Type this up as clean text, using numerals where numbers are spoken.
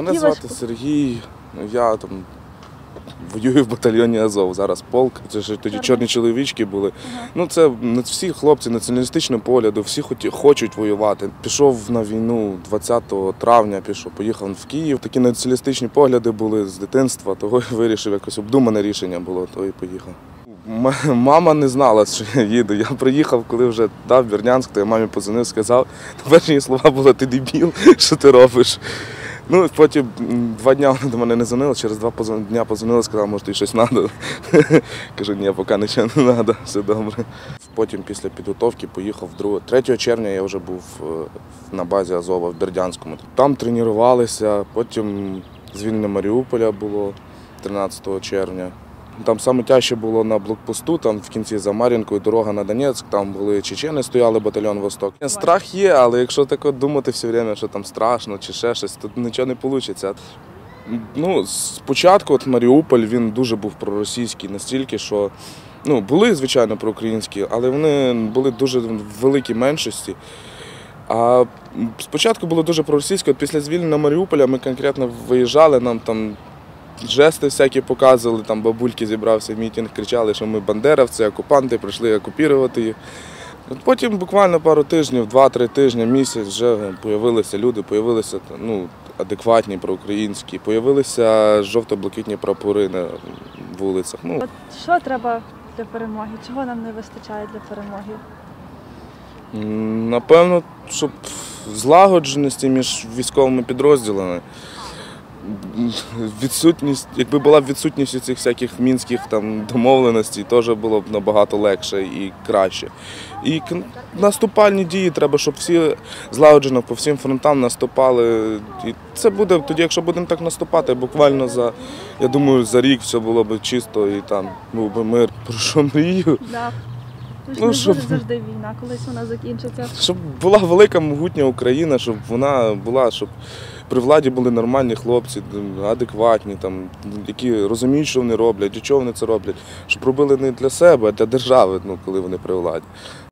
Мене звати Сергій, я там воюю в батальйоні Азов, зараз полк. Це ж тоді чорні чоловічки були. Ну це всі хлопці націоналістичного погляду, всі хочуть воювати. Пішов на війну 20 травня, поїхав в Київ. Такі націоналістичні погляди були з дитинства, того і вирішив, якось обдумане рішення було, то і поїхав. Мама не знала, що я їду. Я приїхав, коли вже дав Бердянськ, то я мамі подзвонив, сказав. Перші її слова були: ти дебіл, що ти робиш? Ну, потім 2 дні вона до мене не дзвонила, через 2 дні подзвонила, сказала, може, тобі щось треба. Кажу, ні, поки нічого не треба, все добре. Потім після підготовки поїхав 3 червня я вже був на базі Азова в Бердянському. Там тренувалися, потім звільнення Маріуполя було 13 червня. Там найтяжче було на блокпосту, там в кінці за Мар'їнкою дорога на Донецьк, там були чечени, стояли, батальйон «Восток». Страх є, але якщо так от думати все время, що там страшно чи ще щось, то нічого не вийде. Ну, спочатку Маріуполь, він дуже був проросійський настільки, що були, звичайно, проукраїнські, але вони були дуже в великій меншості. А спочатку було дуже проросійське, після звільнення Маріуполя ми конкретно виїжджали, нам там жести всякі показували, там бабульки зібрався мітинг, кричали, що ми бандеровці, окупанти, прийшли окупувати їх. Потім буквально пару тижнів, 2-3 тижні, місяць вже з'явилися люди, з'явилися адекватні проукраїнські, з'явилися жовто-блакитні прапори на вулицях. От що треба для перемоги? Чого нам не вистачає для перемоги? Напевно, щоб злагодженості між військовими підрозділами. Якби була відсутність цих всяких мінських домовленостей, теж було б набагато легше і краще. І наступальні дії треба, щоб всі злагоджено по всім фронтам наступали. І це буде тоді, якщо будемо так наступати, буквально я думаю, за рік все було б чисто і там був би мир. Про що мрію? Не буде завжди війна, колись вона закінчиться. Щоб була велика, могутня Україна, щоб вона була, щоб при владі були нормальні хлопці, адекватні, які розуміють, що вони роблять, для чого вони це роблять. Щоб робили не для себе, а для держави, коли вони при владі.